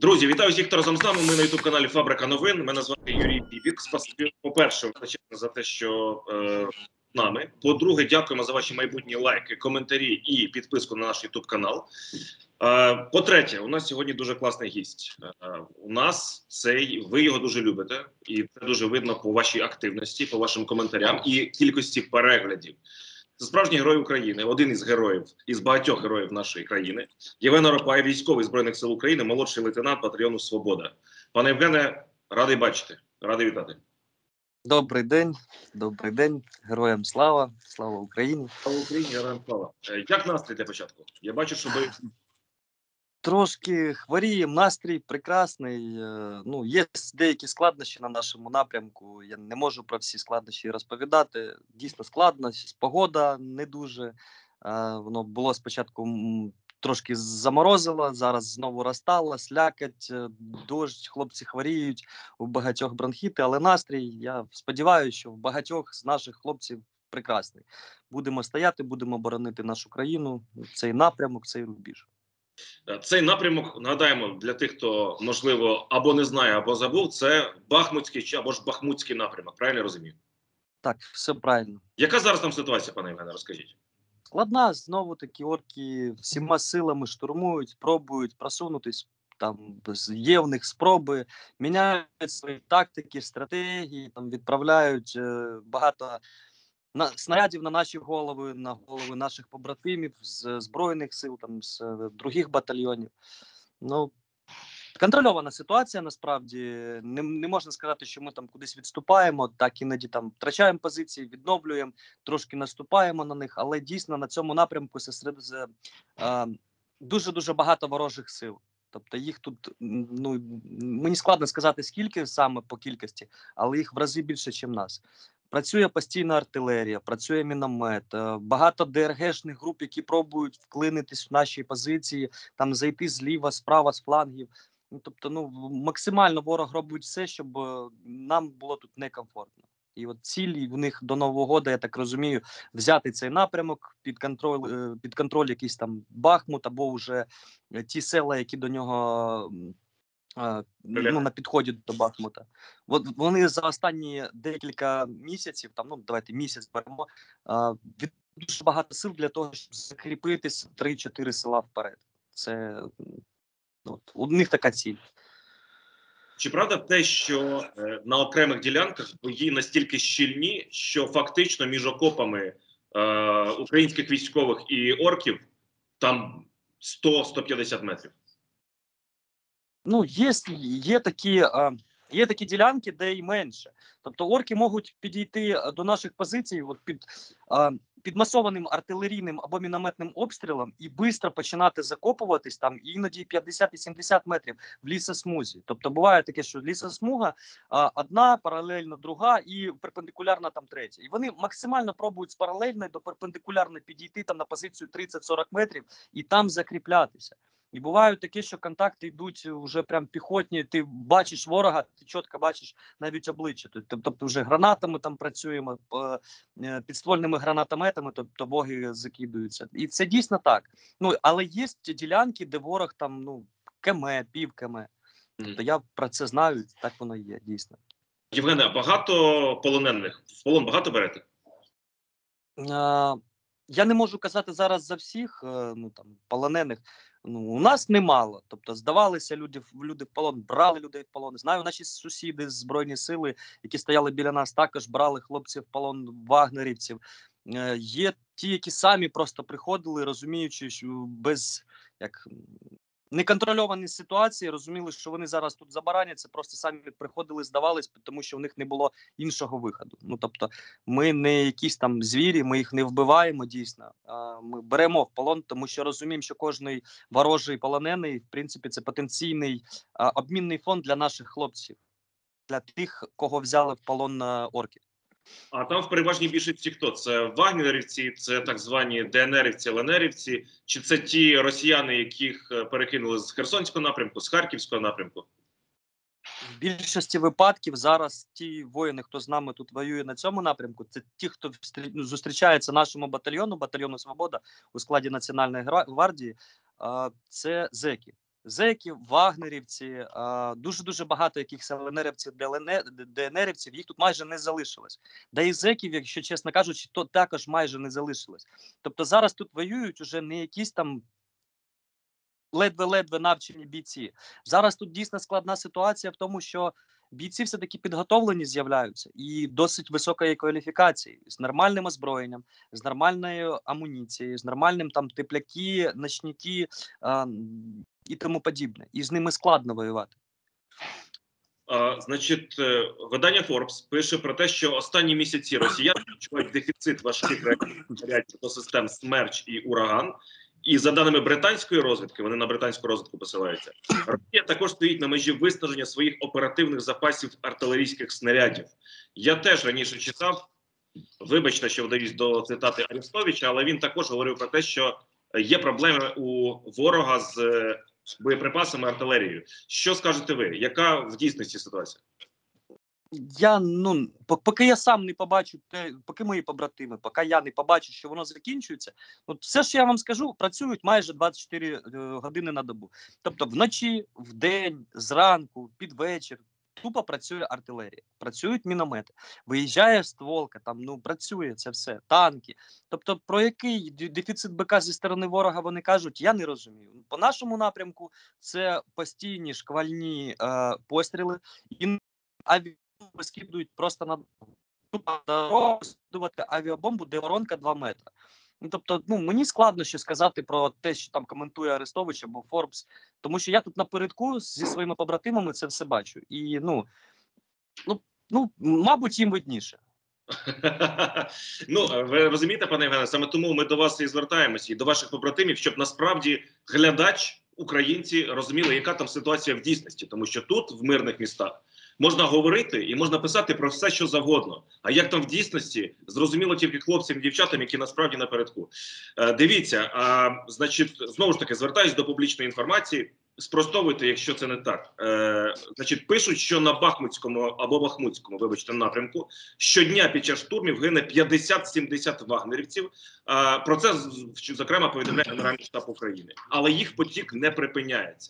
Друзі, вітаю всіх, хто разом з нами. Ми на ютуб-каналі Фабрика новин. Мене звати Юрій Бібік. Спасибі, по-перше, величезне за те, що з нами. По-друге, дякуємо за ваші майбутні лайки, коментарі і підписку на наш ютуб-канал. По-третє, у нас сьогодні дуже класний гість. У нас ви його дуже любите, і це дуже видно по вашій активності, по вашим коментарям і кількості переглядів. Це справжній герой України, один із героїв, із багатьох героїв нашої країни. Євген Аропай, військовий Збройних сил України, молодший лейтенант батальйону «Свобода». Пане Євгене, радий бачити, радий вітати. Добрий день, героям слава, слава Україні. Слава Україні, героям слава. Як настрій для початку? Я бачу, що ви... Трошки хворіємо, настрій прекрасний. Ну, є деякі складнощі на нашому напрямку. Я не можу про всі складнощі розповідати. Дійсно складно, погода не дуже. Воно було спочатку трошки заморозило, зараз знову розтало, слякоть, дощ, хлопці хворіють, у багатьох бронхіти, але настрій, я сподіваюся, що в багатьох з наших хлопців прекрасний. Будемо стояти, будемо боронити нашу країну, цей напрямок, цей рубіж. Цей напрямок, нагадаємо, для тих, хто, можливо, або не знає, або забув, це Бахмутський або ж Бахмутський напрямок, правильно я розумію? Так, все правильно. Яка зараз там ситуація, пане Євгене, розкажіть? Складна, знову-таки орки всіма силами штурмують, пробують просунутись, там є в них спроби, міняють свої тактики, стратегії, там відправляють багато снарядів на наші голови, на голови наших побратимів з Збройних сил, там, з других батальйонів. Ну, контрольована ситуація, насправді. Не можна сказати, що ми там кудись відступаємо, так іноді там втрачаємо позиції, відновлюємо, трошки наступаємо на них, але дійсно на цьому напрямку дуже-дуже багато ворожих сил. Тобто їх тут, ну, мені складно сказати, скільки саме по кількості, але їх в рази більше, ніж нас. Працює постійна артилерія, працює міномет, багато ДРГшних груп, які пробують вклинитись в наші позиції, там зайти зліва, справа, з флангів. Ну, тобто, ну, максимально ворог робить все, щоб нам було тут некомфортно. І от ціль у них до Нового року, я так розумію, взяти цей напрямок під контроль якийсь там Бахмут або вже ті села, які до нього ну, на підході до Бахмута. От вони за останні декілька місяців, там, ну, давайте місяць беремо, від дуже багато сил для того, щоб закріпитись 3-4 села вперед. Це от, у них така ціль. Чи правда те, що на окремих ділянках бої настільки щільні, що фактично між окопами українських військових і орків там 100-150 метрів? Ну, є такі ділянки, де й менше. Тобто орки можуть підійти до наших позицій от під масованим артилерійним або мінометним обстрілом і швидко починати закопуватись там іноді 50 і 70 метрів в лісосмузі. Тобто буває таке, що лісосмуга одна, паралельно друга і перпендикулярна там третя. І вони максимально пробують з паралельної до перпендикулярної підійти там на позицію 30-40 метрів і там закріплятися. І бувають такі, що контакти йдуть вже прям піхотні, ти бачиш ворога, ти чітко бачиш навіть обличчя. Тобто вже гранатами там працюємо, підствольними гранатометами, тобто боги закидуються. І це дійсно так. Ну, але є ділянки, де ворог там, ну, км, пів км. Тобто я про це знаю, так воно є, дійсно. Євгене, багато полонених? В полон багато берете? Я не можу казати зараз за всіх, ну, там, полонених. Ну, у нас немало. Тобто здавалися люди в полон, брали людей в полон. Знаю, наші сусіди з Збройні сили, які стояли біля нас, також брали хлопців в полон, вагнерівців. Є ті, які самі просто приходили, розуміючи, що без неконтрольовані ситуації, розуміли, що вони зараз тут забараняться, просто самі приходили, здавались, тому що в них не було іншого виходу. Ну, тобто, ми не якісь там звірі, ми їх не вбиваємо дійсно, ми беремо в полон, тому що розуміємо, що кожний ворожий полонений, в принципі, це потенційний обмінний фонд для наших хлопців, для тих, кого взяли в полон орки. А там в переважній більшості хто? Це вагнерівці, це так звані ДНРівці, ЛНРівці, чи це ті росіяни, яких перекинули з Херсонського напрямку, з Харківського напрямку? В більшості випадків зараз ті воїни, хто з нами тут воює на цьому напрямку, це ті, хто зустрічається нашому батальйону «Свобода» у складі Національної гвардії, це зеки. зеків, вагнерівці, дуже-дуже багато якихось ЛНРівців, ДНРівців, їх тут майже не залишилось. Да і зеків, якщо чесно кажучи, то також майже не залишилось. Тобто зараз тут воюють уже не якісь там ледве-ледве навчені бійці. Зараз тут дійсно складна ситуація в тому, що бійці все-таки підготовлені з'являються і досить високої кваліфікації, з нормальним озброєнням, з нормальною амуніцією, з нормальним там тепляки, ночники і тому подібне. І з ними складно воювати. Значить, видання Forbes пише про те, що останні місяці росіяни відчувають дефіцит важких ракет до систем «Смерч» і «Ураган». І за даними британської розвідки, вони на британську розвідку посилаються, Росія також стоїть на межі виснаження своїх оперативних запасів артилерійських снарядів. Я теж раніше читав, вибачте, що вдаюсь до цитати Арестовича, але він також говорив про те, що є проблеми у ворога з боєприпасами, артилерією. Що скажете ви? Яка в дійсності ситуація? Поки я сам не побачу, поки мої побратими, поки я не побачу, що воно закінчується, все, що я вам скажу, працюють майже 24 години на добу. Тобто вночі, вдень, зранку, під вечір, тупо працює артилерія, працюють міномети, виїжджає стволка, там, працює це все, танки. Тобто про який дефіцит БК зі сторони ворога вони кажуть, я не розумію. По нашому напрямку це постійні шквальні постріли і скидують просто на дорогу, скидувати авіабомбу, де воронка 2 метри. Тобто, мені складно ще сказати про те, що там коментує Арестович або Forbes, тому що я тут напередку зі своїми побратимами це все бачу. І, мабуть, їм видніше. Ви розумієте, пане Євгене, саме тому ми до вас і звертаємося, і до ваших побратимів, щоб насправді глядач, українці розуміли, яка там ситуація в дійсності, тому що тут, в мирних містах, можна говорити і можна писати про все, що завгодно. А як там в дійсності, зрозуміло тільки хлопцям і дівчатам, які насправді напередку. Дивіться, значить, знову ж таки, звертаюсь до публічної інформації, спростовуйте, якщо це не так. Значить, пишуть, що на Бахмутському або Бахмутському, вибачте, напрямку, щодня під час штурмів гине 50-70 вагнерівців. Про це, зокрема, повідомляє Генеральний штаб України. Але їх потік не припиняється.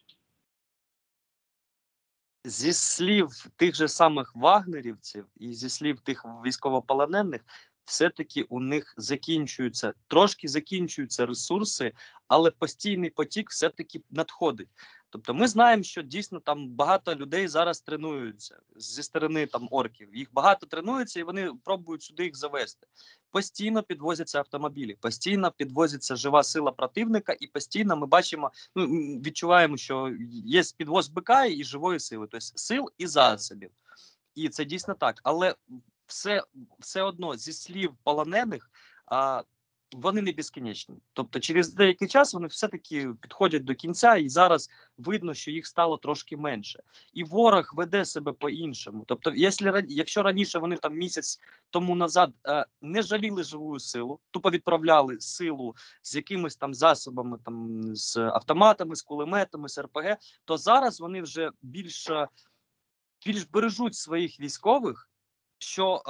Зі слів тих же самих вагнерівців і зі слів тих військовополонених, все-таки у них трошки закінчуються ресурси, але постійний потік все-таки надходить. Тобто ми знаємо, що дійсно там багато людей зараз тренуються зі сторони там орків. Їх багато тренуються і вони пробують сюди їх завести. Постійно підвозяться автомобілі, постійно підвозиться жива сила противника і постійно ми бачимо, відчуваємо, що є підвоз БК і живої сили, тобто сил і засобів. І це дійсно так, але все одно зі слів полонених вони не безкінечні. Тобто через деякий час вони все-таки підходять до кінця і зараз видно, що їх стало трошки менше. І ворог веде себе по-іншому. Тобто якщо раніше вони там місяць тому назад не жаліли живу силу, тупо відправляли силу з якимись там засобами, там з автоматами, з кулеметами, з РПГ, то зараз вони вже більш бережуть своїх військових, що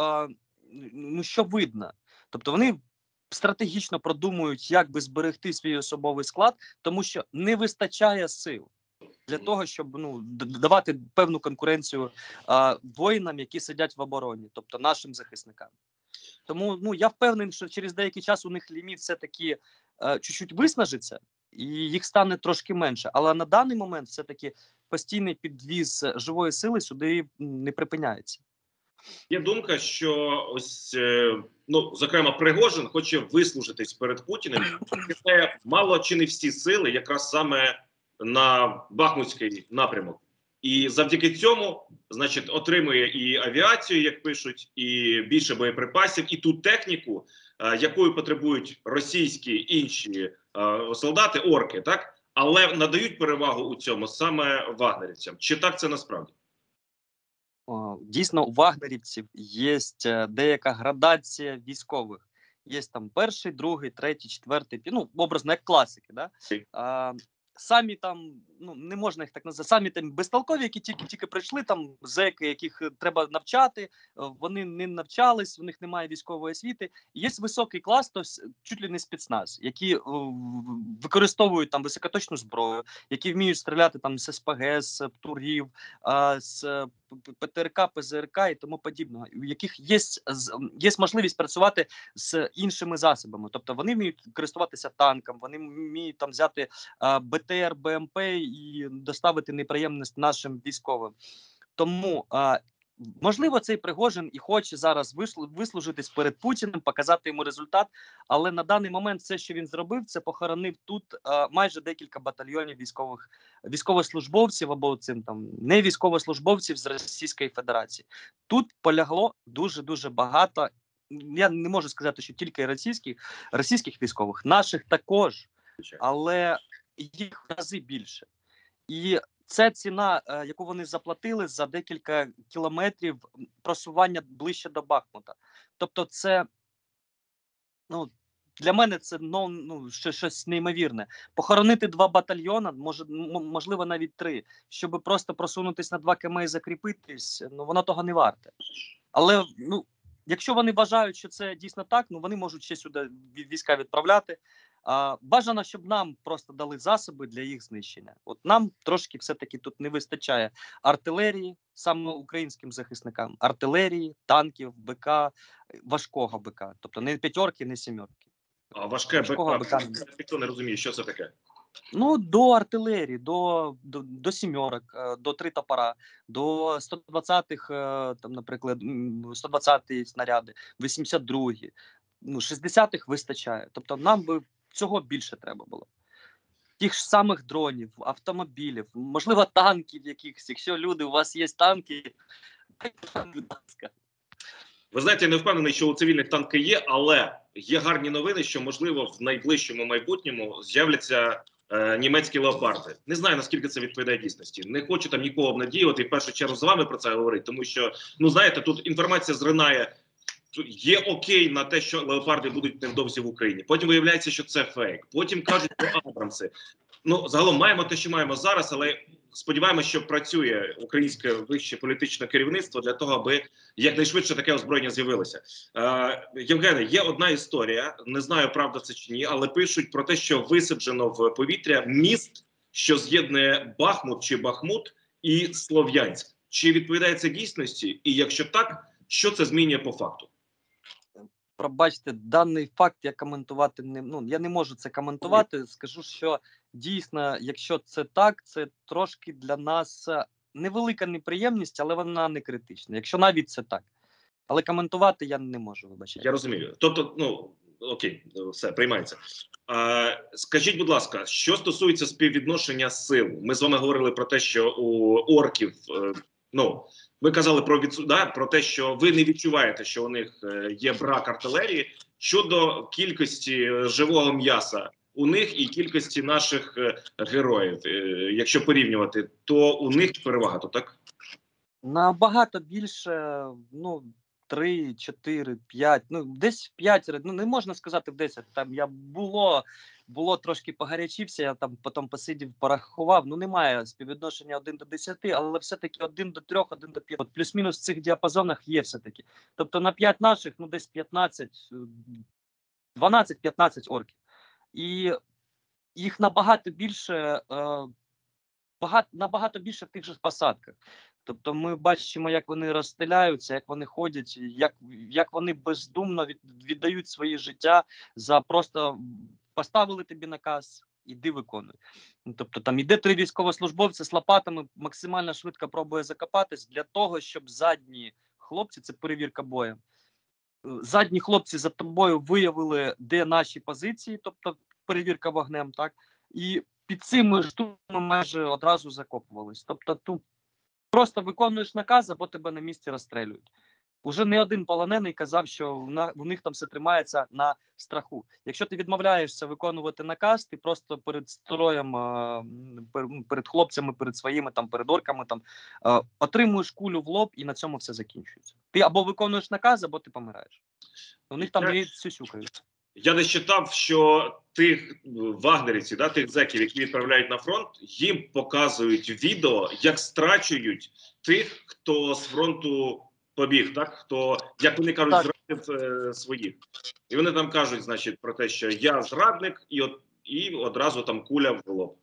видно. Тобто вони стратегічно продумують, як би зберегти свій особовий склад, тому що не вистачає сил для того, щоб давати певну конкуренцію воїнам, які сидять в обороні, тобто нашим захисникам. Тому я впевнений, що через деякий час у них ліміт все-таки чуть-чуть виснажиться, і їх стане трошки менше. Але на даний момент все-таки постійний підвіз живої сили сюди не припиняється. Є думка, що ось, зокрема, Пригожин хоче вислужитись перед Путіним. Це мало чи не всі сили, якраз саме на Бахмутський напрямок. І завдяки цьому, значить, отримує і авіацію, як пишуть, і більше боєприпасів, і ту техніку, якою потребують російські інші солдати, орки, так? Але надають перевагу у цьому саме вагнерівцям. Чи так це насправді? Дійсно, у вагнерівців є деяка градація військових. Є там перший, другий, третій, четвертий, образно як класики. Да? самі там, ну не можна їх так назвати, самі там безтолкові, які тільки прийшли, там зеки, яких треба навчати, вони не навчались, в них немає військової освіти. Є високий клас, то чуть ли не спецназ, які використовують там високоточну зброю, які вміють стріляти там з СПГ, з птургів, з ПТРК, ПЗРК і тому подібного, у яких є можливість працювати з іншими засобами. Тобто вони вміють користуватися танком, вони вміють там взяти БТР, БМП і доставити неприємність нашим військовим. Тому можливо, цей Пригожин і хоче зараз вислужитись перед Путіним, показати йому результат, але на даний момент все, що він зробив, це похоронив тут майже декілька батальйонів військовослужбовців або цим там не військовослужбовців з Російської Федерації. Тут полягло дуже багато. Я не можу сказати, що тільки російських військових, наших також, але їх в рази більше. І це ціна, яку вони заплатили за декілька кілометрів просування ближче до Бахмута. Тобто це, ну, для мене це щось неймовірне. Похоронити 2 батальйони, можливо навіть 3, щоб просто просунутися на 2 км і закріпитись, ну воно того не варте. Але, ну, якщо вони вважають, що це дійсно так, ну вони можуть ще сюди війська відправляти. Бажано, щоб нам просто дали засоби для їх знищення. От нам трошки все-таки тут не вистачає артилерії, саме українським захисникам, артилерії, танків, БК, важкого БК. Тобто не 5-ки, не 7-ки. А важке БК, ніхто не розуміє, що це таке? Ну, до артилерії, до 7-ок, до 3 топора, до 120-х, там, наприклад, 120-ті снаряди, 82-ті, ну, 60-х вистачає. Тобто нам би цього більше треба було. Тих ж самих дронів, автомобілів, можливо, танків якихось. Якщо люди, у вас є танки, будь ласка. Ви знаєте, я не впевнений, що у цивільних танки є, але є гарні новини, що, можливо, в найближчому майбутньому з'являться німецькі леопарди. Не знаю, наскільки це відповідає дійсності. Не хочу там нікого обнадіювати, і в першу чергу з вами про це говорити, тому що, ну, знаєте, тут інформація зринає. Є окей на те, що леопарди будуть невдовзі в Україні. Потім виявляється, що це фейк. Потім кажуть про Абрамси. Ну, загалом маємо те, що маємо зараз, але сподіваємося, що працює українське вище політичне керівництво для того, аби якнайшвидше таке озброєння з'явилося. Євгене, є одна історія, не знаю, правда це чи ні, але пишуть про те, що висаджено в повітря міст, що з'єднує Бахмут чи Бахмут і Слов'янськ. Чи відповідає це дійсності? І якщо так, що це змінює по факту? Пробачте, даний факт я коментувати я не можу це коментувати. Скажу, що дійсно, якщо це так, це трошки для нас невелика неприємність, але вона не критична. Якщо навіть це так. Але коментувати я не можу, вибачайте. Я розумію. Тобто, ну, окей, все, приймається. Скажіть, будь ласка, що стосується співвідношення сил? Ми з вами говорили про те, що у орків, ви казали про те, що ви не відчуваєте, що у них є брак артилерії. Щодо кількості живого м'яса у них і кількості наших героїв, якщо порівнювати, то у них перевага, то так? Набагато більше, 3, 4, 5, десь в 5, не можна сказати в 10. Там я було трошки погарячився, я там потім посидів, порахував. Немає співвідношення 1 до 10, але все-таки 1 до 3, 1 до 5. Плюс-мінус в цих діапазонах є все-таки. Тобто на 5 наших, десь 15, 12-15 орків. І їх набагато більше, в тих же посадках. Тобто ми бачимо, як вони розстріляються, як вони ходять, як вони бездумно віддають своє життя за просто поставили тобі наказ, іди виконуй. Тобто там іде 3 військовослужбовці з лопатами, максимально швидко пробує закопатись для того, щоб задні хлопці, це перевірка боєм, задні хлопці за тобою виявили, де наші позиції, тобто перевірка вогнем, так, і під цими штуками майже одразу закопувались. Тобто тут просто виконуєш наказ, або тебе на місці розстрілюють. Уже не один полонений казав, що у них там все тримається на страху. Якщо ти відмовляєшся виконувати наказ, ти просто перед строєм, перед хлопцями, перед своїми, перед орками, отримуєш кулю в лоб, і на цьому все закінчується. Ти або виконуєш наказ, або ти помираєш. У них там є сюсюкають. Я десь читав, що тих вагнерівців, да, тих зеків, які відправляють на фронт, їм показують відео, як страчують тих, хто з фронту побіг, так? Хто, як вони кажуть, Так. зрадив своїх. І вони там кажуть, значить, про те, що я зрадник, і одразу там куля в лоб.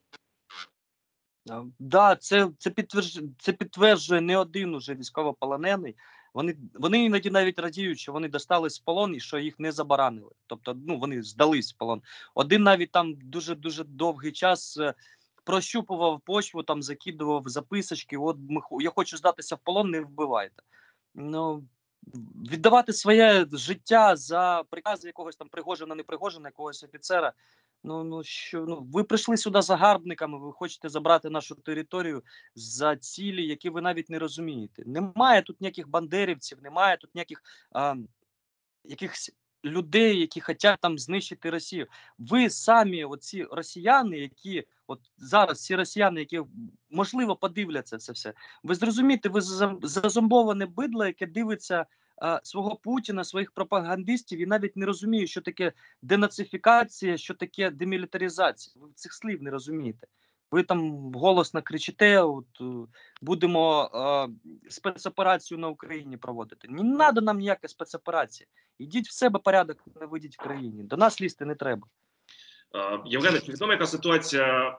Да, це підтверджує не один уже військовополонений. Вони іноді навіть радіють, що вони достались в полон і що їх не забаранили. Тобто, вони здались в полон. Один навіть там дуже довгий час прощупував почву, там закидував записочки. От я хочу здатися в полон, не вбивайте. Віддавати своє життя за прикази якогось там Пригожина, не Пригожина, якогось офіцера. Ви прийшли сюди загарбниками, ви хочете забрати нашу територію за цілі, які ви навіть не розумієте. Немає тут ніяких бандерівців, немає тут ніяких якихось людей, які хочуть там знищити Росію. Ви самі, оці росіяни, які от зараз ці росіяни, які можливо подивляться це все. Ви зрозумієте, ви зазомбоване бидло, яке дивиться свого Путіна, своїх пропагандистів і навіть не розуміє, що таке денацифікація, що таке демілітаризація. Ви цих слів не розумієте. Ви там голосно кричите, будемо спецоперацію на Україні проводити. Не треба нам ніяка спецоперація. Ідіть в себе порядок, наведіть в країні. До нас лізти не треба. Євгене, чи відома яка ситуація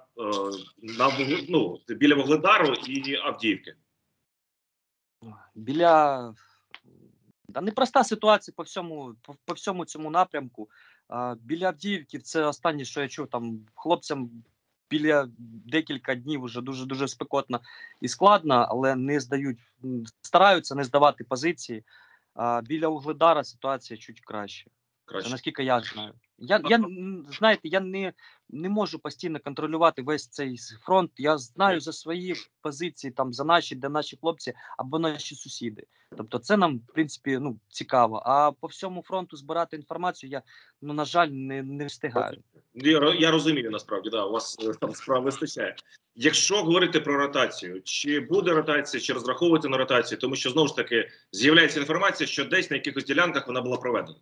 біля Вугледару і Авдіївки? Непроста ситуація по всьому цьому напрямку. Біля Авдіївки це останнє, що я чув, там хлопцям біля декілька днів вже дуже спекотно і складно, але не здають, стараються не здавати позиції. Біля Вугледара ситуація чуть краще. Це наскільки я знаю. Я не можу постійно контролювати весь цей фронт. Я знаю за свої позиції, там за наші, де наші хлопці або наші сусіди. Тобто це нам, в принципі, цікаво. А по всьому фронту збирати інформацію я, на жаль, не встигаю. Я розумію, насправді, у вас там справ вистачає. Якщо говорити про ротацію, чи буде ротація, чи розраховувати на ротацію, тому що, знову ж таки, з'являється інформація, що десь на якихось ділянках вона була проведена.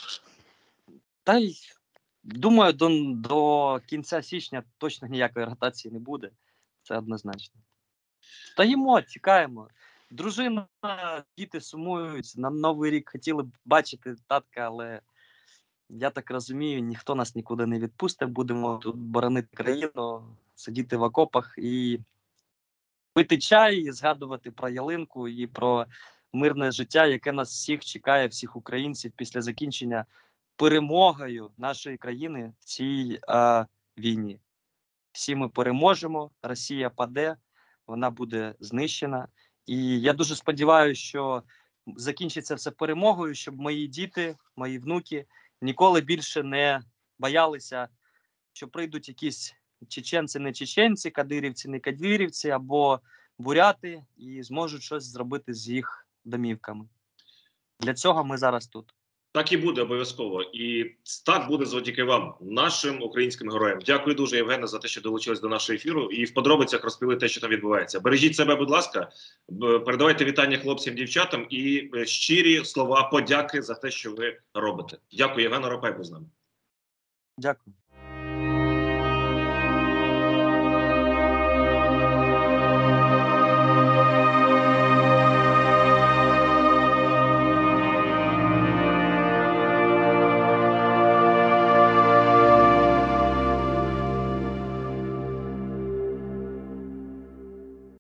Та й думаю, до кінця січня точно ніякої ротації не буде. Це однозначно. Стоїмо, чекаємо. Дружина, діти сумують. На Новий рік хотіли б бачити татка, але я так розумію, ніхто нас нікуди не відпустить. Будемо тут боронити країну, сидіти в окопах і пити чай, і згадувати про ялинку і про мирне життя, яке нас всіх чекає, всіх українців після закінчення перемогою нашої країни в цій війні. Всі ми переможемо, Росія паде, вона буде знищена. І я дуже сподіваюся, що закінчиться все перемогою, щоб мої діти, мої внуки ніколи більше не боялися, що прийдуть якісь чеченці, не чеченці, кадирівці, не кадирівці, або буряти, і зможуть щось зробити з їх домівками. Для цього ми зараз тут. Так і буде обов'язково. І так буде завдяки вам, нашим українським героям. Дякую дуже, Євгене, за те, що долучились до нашого ефіру і в подробицях розповіли те, що там відбувається. Бережіть себе, будь ласка, передавайте вітання хлопцям, дівчатам і щирі слова подяки за те, що ви робите. Дякую, Євген Оропай був з нами. Дякую.